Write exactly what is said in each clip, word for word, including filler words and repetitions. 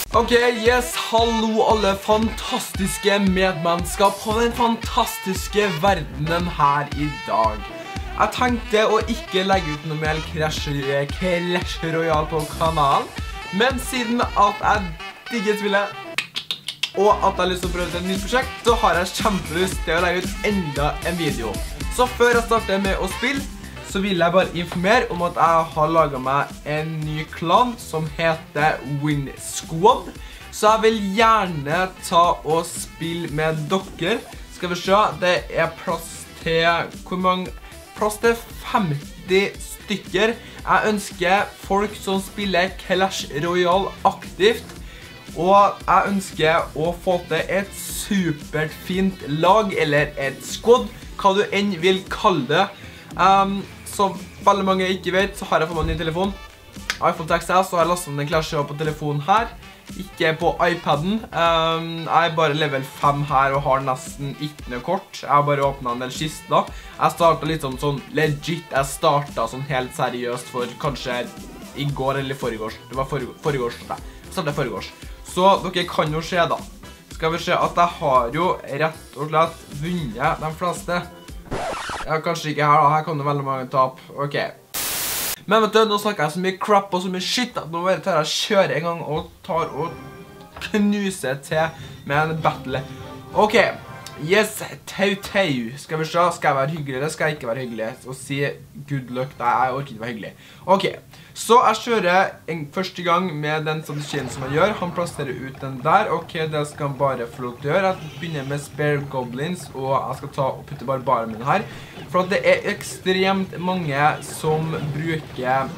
Ok, yes, hallo alle fantastiske medmennesker på den fantastiske verdenen her i dag. Jeg tenkte å ikke legge ut noe mer Clash Royale på kanalen, men siden at jeg digger spillet, og at jeg har lyst til å prøve ut et nytt prosjekt, så har jeg kjempelyst til å legge ut enda en video. Så før jeg starter med å spille, så vil jeg bare informere om at jeg har laget meg en ny klan som heter Win Squad. Så jeg vil gjerne ta og spille med dere. Skal vi se, det er plass til, hvor mange? Plass til femti stykker. Jeg ønsker folk som spiller Clash Royale aktivt. Og jeg ønsker å få til et supert fint lag, eller et squad, hva du enn vil kalle det. Um, Så veldig mange ikke vet, så har jeg fått meg en ny telefon. iPhone X S, så har jeg lastet den Clash Royale på telefonen her. Ikke på iPaden. Um, jeg er bare level fem her og har nesten ikke noe kort. Jeg har bare åpnet en del kister. Jeg startet litt sånn, sånn legit. Jeg startet sånn helt seriøst for kanskje i går eller foregårs. Det var foregårs. Nei, jeg startet foregårs. Så dere kan jo se da. Skal vi se at jeg har jo rett og slett vunnet de fleste. Ja, kanskje ikke her da, her kan det veldig mange tap. Ok. Men vet du, nå snakker jeg så mye crap og så mye shit at nå bare tar jeg kjøre en gang og tar og knuser til med en battle. Ok, yes, tau-tau. Skal vi se, skal jeg være hyggelig eller skal jeg ikke være hyggelig? Og si good luck, nei, jeg orker ikke være hyggelig. Ok, så jeg kjører en første gang med den strategien som jeg gjør. Han plasserer ut den der. Ok, det skal han bare få lov til å gjøre. Jeg begynner med Spare Goblins, og jeg skal ta og putte barbaren min her. For at det er ekstremt mange som bruker,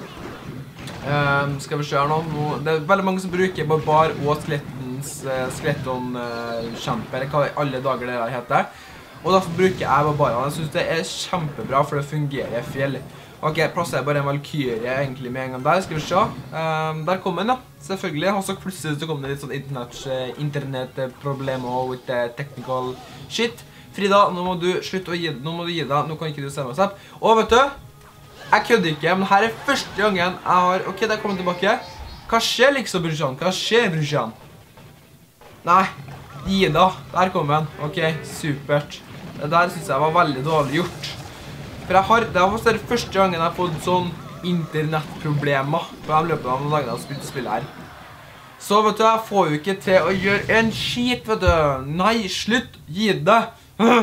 um, skal vi se her nå, det er veldig mange som bruker barbar og skelettons, uh, skeleton-kjemper, uh, hva alle dager det der heter. Og derfor bruker jeg barbarene. Jeg synes det er kjempebra, for det fungerer fjell. Ok, plasser jeg bare en valkyrie egentlig med en gang der, skal vi se. Um, der kom den da, selvfølgelig. Og så plutselig så kom det litt sånn internettproblemer with the technical shit. Frida, nå må du slutte å gi deg, nå må du gi deg, nå kan ikke du se meg opp. Og vet du, jeg kødder ikke, men her er første gangen jeg har, ok, der kommer jeg tilbake. Hva skjer liksom, brorsan? Hva skjer, brorsan? Nei, gi deg, der kom den. Ok, supert. Det der synes jeg var veldig dårlig gjort. For jeg har, det var første gangen jeg har fått sånn internettproblemer på de løpene av noen dager jeg har spilt spill her. Så vet du, jeg får jo ikke til å gjøre en skit, vet du. Nei, slutt, gi deg.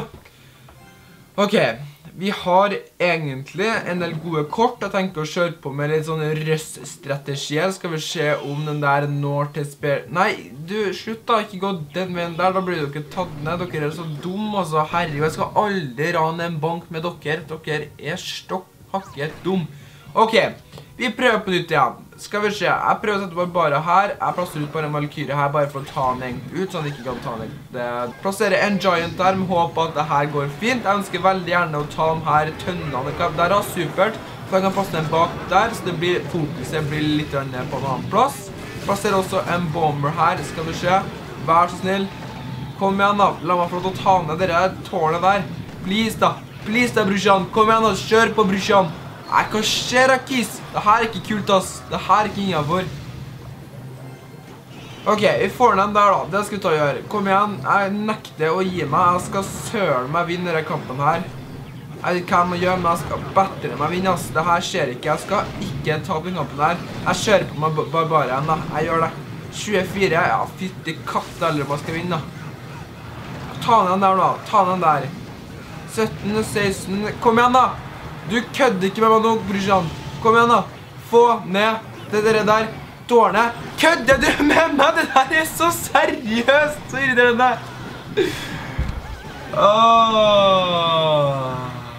Ok, vi har egentlig en del gode kort. Jeg tenker å kjøre på med litt sånne røst-strategier. Skal vi se om den der når til spare... Nei, du, slutt da, ikke gå den veien der. Da blir dere tatt ned. Dere er så dum, altså. Herregud, jeg skal aldri rane en bank med dere. Dere er stokk-hakket dum. Ok, vi prøver på nytt igjen. Skal vi se, jeg prøver å sette bare her. Jeg plasserer ut bare en valkyrie her, bare for å ta den egentlig ut, så han ikke kan ta den. Jeg plasserer en giant der, med håp at det her går fint. Jeg ønsker veldig gjerne å ta de her tønnene. Der er supert, for jeg kan plassere den bak der, så det blir fokuset blir litt på en annen plass. Plasserer også en bomber her, skal vi se. Vær så snill. Kom igjen da, la meg få lov til å ta ned dere tårnet der. Please da, please da, brorsan. Kom igjen da, kjør på, brorsan. Nei, hva skjer da, kiss? Det her er ikke kult, ass. Det her er ikke innenfor. Ok, vi får den der da. Det skal vi ta og gjøre. Kom igjen. Jeg nekter å gi meg. Jeg skal søle meg vinne denne kampen her. Jeg vet ikke hva jeg må gjøre, men jeg skal battere meg vinne, ass. Det her skjer ikke. Jeg skal ikke ta på kampen her. Jeg kjører på meg barbaren da. Jeg gjør det. tjuefire. Ja, fytti katt eller om jeg skal vinne. Ta den der da. Ta den der. sytten, seksten. Kom igjen da. Du kødder ikke med meg nå, brorsan. Kom igjen da. Få ned det dere der tårnet. Kødder du med meg? Det der er så seriøst. Så irriterende. Åh.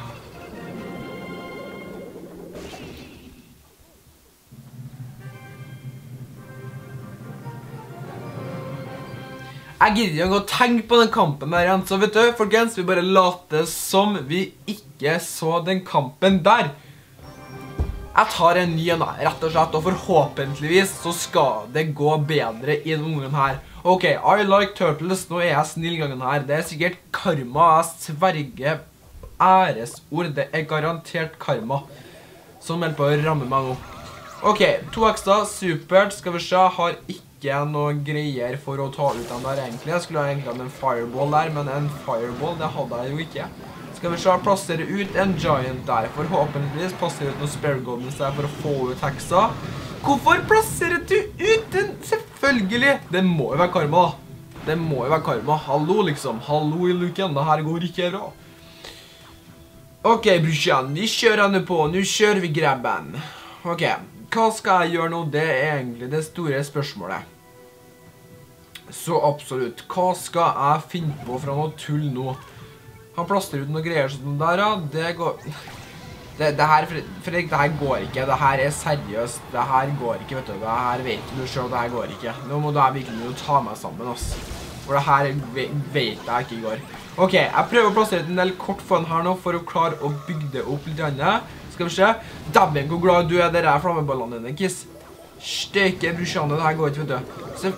Jeg gidder ikke å tenke på den kampen der igjen, så vet du, folkens, vi bare later som vi ikke så den kampen der. Jeg tar en ny en da, rett og slett, og forhåpentligvis så skal det gå bedre i den gangen her. Ok, I like turtles, nå er jeg snill gangen her. Det er sikkert karma, jeg sverger æresord, det er garantert karma som melder på å ramme meg nå. Ok, to ekstra, supert. Skal vi se, har ikke noe greier for å ta ut den der egentlig. Jeg skulle ha egentlig hatt en fireball der, men en fireball, det hadde jeg jo ikke. Skal vi se, plassere ut en giant der. Forhåpentligvis plassere ut noen spare goblins der for å få ut heksa. Hvorfor plasserer du ut den? Selvfølgelig! Det må jo være karma da. Det må jo være karma. Hallo liksom. Hallo i luken. Det her går ikke bra. Ok, brusjan. Vi kjører nå på. Nå kjører vi grabben. Ok. Hva skal jeg gjøre nå? Det er egentlig det store spørsmålet. Så absolutt. Hva skal jeg finne på fra noe tull nå? Han plaster ut noen greier sånn der, ja. Det går... Det, det her, Fredrik, det her går ikke. Det her er seriøst. Det her går ikke, vet du. Det her vet du selv, det her går ikke. Nå må jeg virkelig ta meg sammen, ass. For det her vet jeg ikke går. Ok, jeg prøver å plassere ut en del kort foran her nå for å klare å bygge det opp litt annet. Skal vi se. Dæven, hvor glad du er, dere er flammeballene dine, kiss. Steke, brusjane, det her går ikke, vet du. Så...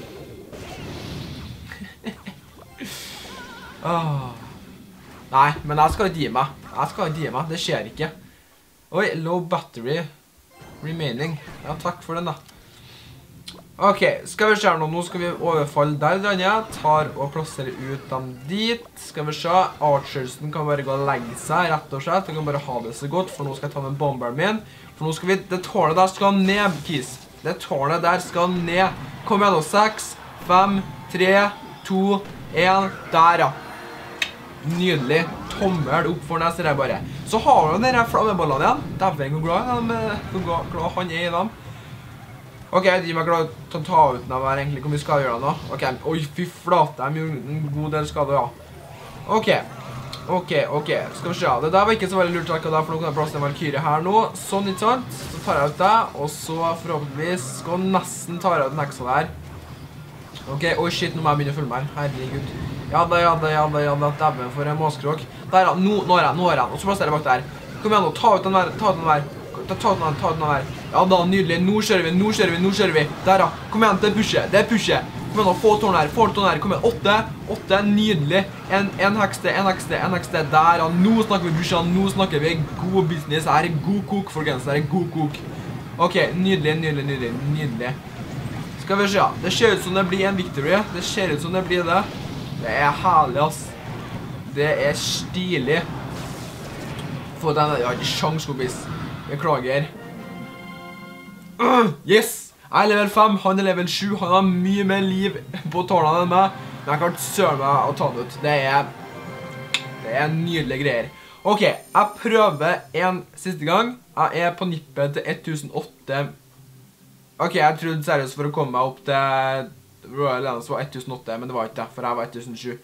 Åh... Nei, men jeg skal ikke gi meg. Jeg skal ikke gi meg, det skjer ikke. Oi, low battery remaining. Ja, takk for den da. Ok, skal vi se nå. Nå skal vi overfalle der, Danja. Tar og plasserer ut dem dit. Skal vi se. Archersen kan bare gå og legge seg, rett og slett. Jeg kan bare ha det så godt, for nå skal jeg ta med bomberen min. For nå skal vi, det tårnet der skal ned, kis. Det tårnet der skal ned. Kom igjen nå, seks, fem, tre, to, en, der ja. Nydelig. Tommel opp for neste der bare. Så har vi denne flammeballene igjen. Dæven, hvor glad, glad han er i dem. Ok, jeg er glad til å ta ut den her egentlig. Hvor mye skal jeg gjøre nå? Ok, oi, fy flate. Jeg gjorde en god del skade, ja. Ok, ok, ok. Skal vi se. Det der var ikke så veldig lurt takk av deg, for nå kan jeg plasse en valkyrie her nå. Sånn, ikke sant? Så tar jeg ut det, og så forhåpentligvis skal nesten ta ut den eksa der. Ok, oi shit, nå må jeg begynne å følge meg. Herregud. Ja da, ja da, ja da, ja da, dæven for en måskrok. Der, nå, nå er jeg, nå er jeg, og så plasserer jeg bak der. Kom igjen nå, ta ut den der, ta ut den der. Ta ut den der, ta ut den der. Ja da, nydelig, nå kjører vi, nå kjører vi, nå kjører vi. Der ja, kom igjen, det er pushe, det er pushe. Kom igjen nå, få tårn her, få tårn her, kom igjen, åtte, åtte, nydelig. En, en hekste, en hekste, en hekste, der ja, nå snakker vi brusjan, nå snakker vi god business. Her er god kok, folkens, her er god kok. Ok, nydelig, nydelig, nydelig, nydelig. Skal vi se, det ser ut som det blir en victory, det ser ut som det blir det. Det er herlig, ass. Det er stilig. For denne, jeg har ikke sjans, kompis. Beklager. Uh, yes! Jeg er level fem, han er level sju. Han har mye mer liv på tårnene enn meg. Men jeg kan ikke søre meg å ta det ut. Det er... Det er nydelige greier. Ok, jeg prøver en siste gang. Jeg er på nippet til ett tusen åtte. Ok, jeg trodde seriøst for å komme meg opp til... Royal Lands var ett tusen åtte, men det var ikke det, for jeg var ett tusen sju.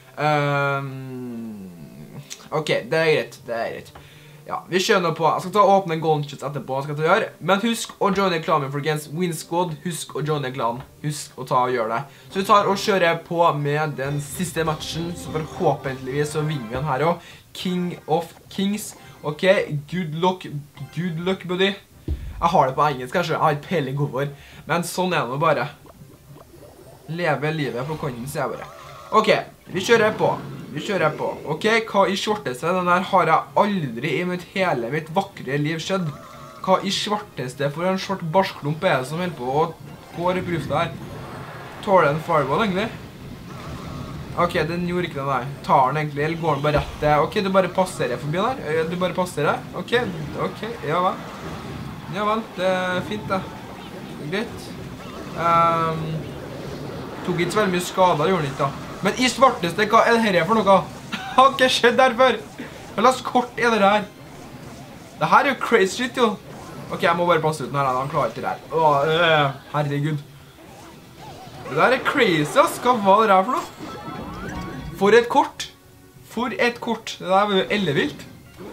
Um, ok, det er greit, det er greit. Ja, vi skjønner på. Jeg skal ta og åpne en golden chest etterpå, jeg skal ta og gjøre. Men husk å joine klanen, folkens. Win squad, husk å joine klanen. Husk å ta og gjøre det. Så vi tar og kjører på med den siste matchen, så forhåpentligvis så vinner vi den her også. King of Kings. Ok, good luck, good luck, buddy. Jeg har det på engelsk, kanskje. Jeg har ikke peiling hvorfor. Men sånn er det bare. Leve livet på kanten, sier jeg bare. Ok, vi kjører på. Vi kjører på. Ok, hva i svarteste? Den her har jeg aldri i mitt hele mitt vakre liv skjedd. Hva i svarteste for en svart barskklump er det som holder på å gå i brufta her? Tåler en fireball egentlig? Ok, den gjorde ikke den der. Tar den egentlig, eller går den bare rett til? Ok, du bare passerer forbi der. Du bare passerer. Ok, ok, ja vel. Ja vel, det er fint det. Greit. Ehm... Tok ikke så veldig mye skader, gjorde den ikke da. Men i svarteste, hva er det her for noe? Har ikke skjedd der før. Hva slags kort er det her? Det her er jo crazy shit, jo. Ok, jeg må bare passe ut den her, han klarer ikke det her. Åh, øh, herregud. Det der er crazy, ass. Hva var det her for noe? For et kort. For et kort. Det der var jo ellevilt.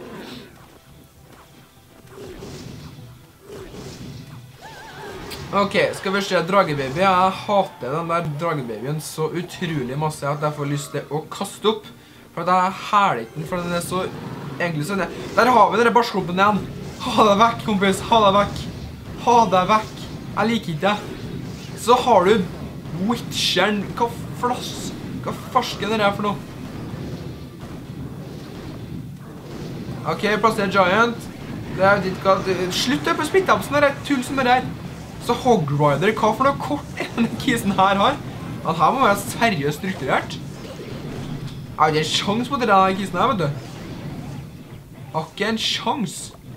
Ok, skal vi se, dragebaby. Jeg hater den der dragebabyen så utrolig masse at jeg får lyst til å kaste opp. For at jeg hæler ikke den, for den er så... Egentlig sånn, der har vi denne barskklumpen igjen. Ha deg vekk, kompis, ha deg vekk. Ha deg vekk. Jeg liker ikke det. Så har du Witcheren. Hva flass... Hva farsken er det for noe? Ok, plasser Giant. Det er jo ditt hva... Slutt det på splittapsen, det er tull som det er. Så Hog Rider, hva for noe kort er denne kisen her har? Han her må være seriøst strukturert. Jeg har ikke en sjans mot denne kisen her, vet du. Jeg har ikke en sjans.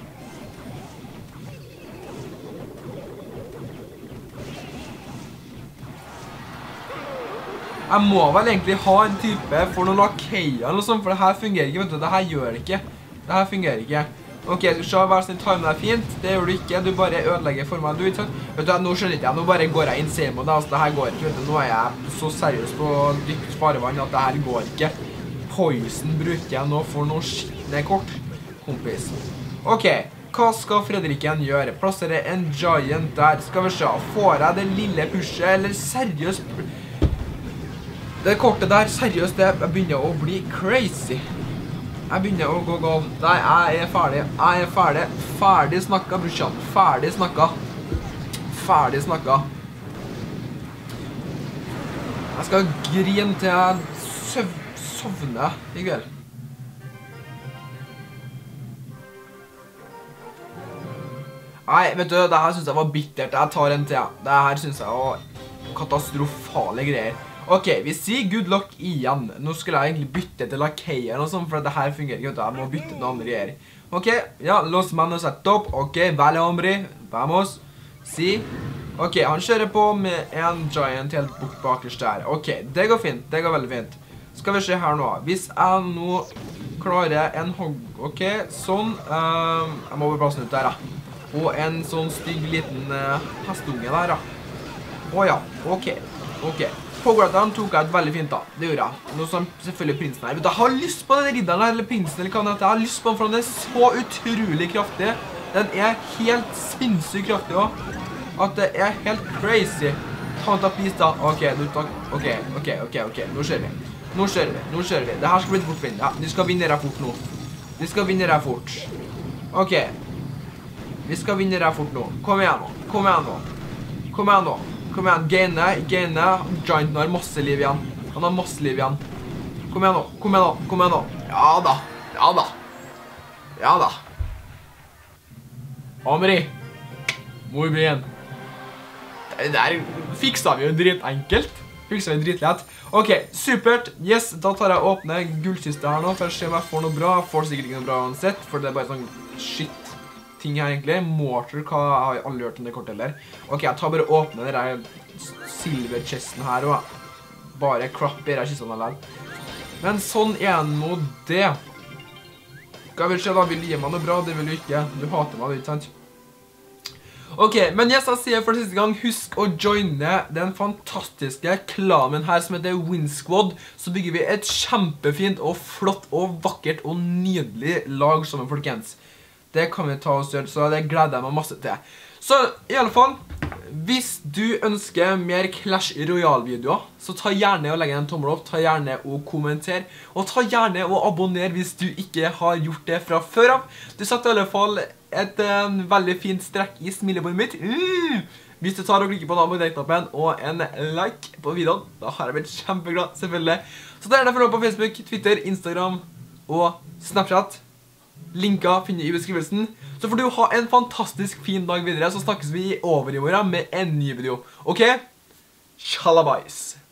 Jeg må vel egentlig ha en type for noen lakeier eller noe sånt, for det her fungerer ikke, vet du. Det her gjør det ikke. Det her fungerer ikke. Ok, skal vi se, vær sånn, time deg fint. Det gjør du ikke, du bare ødelegger for meg. Du, ikke sant? Vet du, nå skjønner ikke jeg, nå bare går jeg inn same mode, altså det her går ikke, vet du. Nå er jeg så seriøs på dypt farevann at det her går ikke. Poison bruker jeg nå for noen skittende kort. Kompis. Ok, hva skal Fredrikken gjøre? Plassere en giant der. Skal vi se, får jeg det lille pushet, eller seriøst? Det kortet der, seriøst, det begynner å bli crazy. Jeg begynner å gå gal. Nei, jeg er ferdig. Jeg er ferdig. Ferdig snakket, brorsan. Ferdig snakket. Ferdig snakket. Jeg skal grine til jeg søv sovner i kveld. Nei, vet du, det her synes jeg var bittert. Jeg tar en til, ja. Det her synes jeg var katastrofale greier. Ok, vi sier good luck igjen. Nå skulle jeg egentlig bytte til lakeier og sånn, for det her fungerer ikke, vet du. Jeg må bytte til andre greier. Ok, ja, los manos er topp. Ok, vale hombre. Vamos. Si. Ok, han kjører på med en giant helt bort bakerst der. Ok, det går fint. Det går veldig fint. Skal vi se her nå. Hvis jeg nå klarer en hogg, ok, sånn. Um, jeg må bare plassen ut der, da. Og en sånn stygg liten uh, hestunge der, da. Åja, ok, ok. Hogwarten tok jeg et veldig fint, da. Det gjorde jeg. Nå som selvfølgelig prinsen her. Jeg har lyst på den ridderen her, eller prinsen, eller hva det er. Jeg har lyst på den, for den er så utrolig kraftig. Den er helt sinnssykt kraftig også. At det er helt crazy. Ta en tapis, da. Ok, du tar... Ok, ok, ok, ok. Nå kjører vi. Nå kjører vi. Nå kjører vi. Det her skal bli fort vinne. Ja, de skal vinne deg fort nå. De skal vinne deg fort. Ok. Vi skal vinne deg fort nå. Kom igjen nå. Kom igjen nå. Kom igjen nå. Kom igjen. Gaine. Gaine. Gianten har masse liv igjen. Han har masse liv igjen. Kom igjen nå. Kom igjen nå. Kom igjen nå. Ja da. Ja da. Ja da. Amri. Muy bien. Det der fiksa vi jo dritenkelt. Fiksa vi dritlett. Ok, supert. Yes, da tar jeg og åpner gullkiste her nå, for å se om jeg får noe bra. Jeg får sikkert ikke noe bra uansett, for det er bare sånn shit ting her egentlig. Mortar, hva jeg har aldri hørt om det kortet heller. Ok, jeg tar bare og åpner den der silver chesten her, og bare crap i den kisten her. Men sånn er nå det. Hva vil skje da? Vil du gi meg noe bra? Det vil du ikke. Du hater meg, ikke sant? Ok, men yes, jeg sier for siste gang, husk å joine den fantastiske klanen her som heter Win Squad. Så bygger vi et kjempefint og flott og vakkert og nydelig lag sammen, folkens. Det kan vi ta oss gjøre, så det gleder jeg meg masse til. Så i alle fall, hvis du ønsker mer Clash Royale-videoer, så ta gjerne og legge en tommel opp, ta gjerne og kommenter, og ta gjerne og abonner hvis du ikke har gjort det fra før av. Du setter i alle fall et um, veldig fint strekk i smilebåndet mitt. Mm. Hvis du tar og klikker på den abonner-knappen og en like på videoen, da har jeg blitt kjempeglad, selvfølgelig. Så det er det for nå på Facebook, Twitter, Instagram og Snapchat. Linker finner i beskrivelsen. Så får du ha en fantastisk fin dag videre, så snakkes vi over i morgen med en ny video. Ok? Tjalabais!